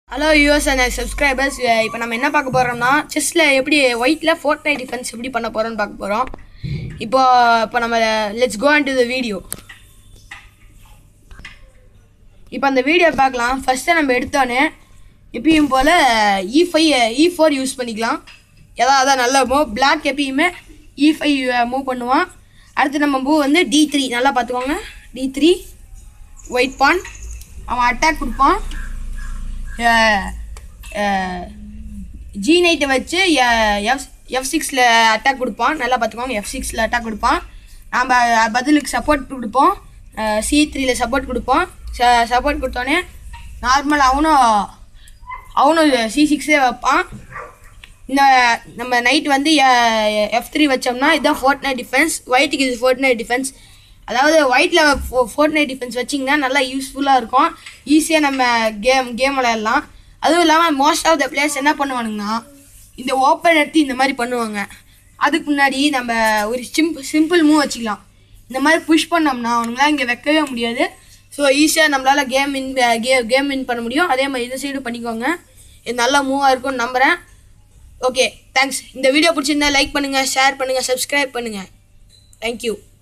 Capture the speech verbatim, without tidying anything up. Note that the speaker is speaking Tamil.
Hello viewers and subscribers. இப்போ நம்ம என்ன பார்க்க போறோம்னா செஸ்ல எப்படி ஒயிட்ல ஃபோர்ட்நைட் டிஃபென்ஸ் எப்படி பண்ண போறோம்னு பார்க்க போறோம். இப்போ இப்போ நம்ம let's go into the video. இப்போ அந்த வீடியோ பார்க்கலாம். ஃபர்ஸ்ட் நம்ம எடுத்தோனே எப்பவும் போல E five E four use பண்ணிக்கலாம். ஏதாவது நல்ல மூவ் Black எப்பவுமே E five மூவ் பண்ணுவான். அடுத்து நம்ம மூவ் வந்து D three நல்லா பாத்துக்கோங்க. D three ஒயிட் பான் அவன் அட்டாக் கொடுப்பான். G nine வச்சு F six ல அட்டாக் கொடுப்பான். நல்லா பார்த்துக்கோங்க. F six ல அட்டாக் கொடுப்பான். நம்ம பதிலுக்கு சப்போர்ட் கொடுப்போம். C three ல சப்போர்ட் கொடுப்போம். சப்போர்ட் கொடுத்தோன்னே நார்மல் அவனும் அவனும் C six வைப்பான். இந்த நம்ம நைட் வந்து F three வச்சோம்னா இதுதான் ஃபோர்ட்நைட் டிஃபென்ஸ். ஒயிட்டுக்கு இது ஃபோர்ட்நைட் டிஃபென்ஸ். அதாவது ஒயிட்டில் ஃபோ ஃபோர்ட்நைட் டிஃபென்ஸ் வச்சிங்கன்னா நல்லா யூஸ்ஃபுல்லாக இருக்கும். ஈஸியாக நம்ம கேம் கேம் விளையாடலாம். அதுவும் இல்லாமல் மோஸ்ட் ஆஃப் த பிளேயர்ஸ் என்ன பண்ணுவானுங்கன்னா இந்த ஓப்பன் எடுத்து இந்த மாதிரி பண்ணுவாங்க. அதுக்கு முன்னாடி நம்ம ஒரு சிம்பிள் சிம்பிள் மூவ் வச்சுக்கலாம். இந்த மாதிரி புஷ் பண்ணோம்னா அவனுங்களாம் இங்கே வைக்கவே முடியாது. ஸோ ஈஸியாக நம்மளால் கேம் வின் கே கேம் வின் பண்ண முடியும். அதே மாதிரி இந்த சைடு பண்ணிக்கோங்க. இது நல்ல மூவாக இருக்கும்னு நம்புகிறேன். Okay, thanks. இந்த வீடியோ பிடிச்சிருந்தா லைக் பண்ணுங்கள், ஷேர் பண்ணுங்கள், சப்ஸ்கிரைப் பண்ணுங்கள். தேங்க்யூ.